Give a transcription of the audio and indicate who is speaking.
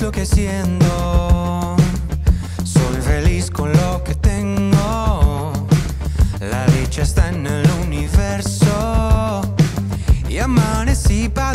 Speaker 1: lo que siento. Soy feliz con lo que tengo. La dicha está en el universo. Y amanecí para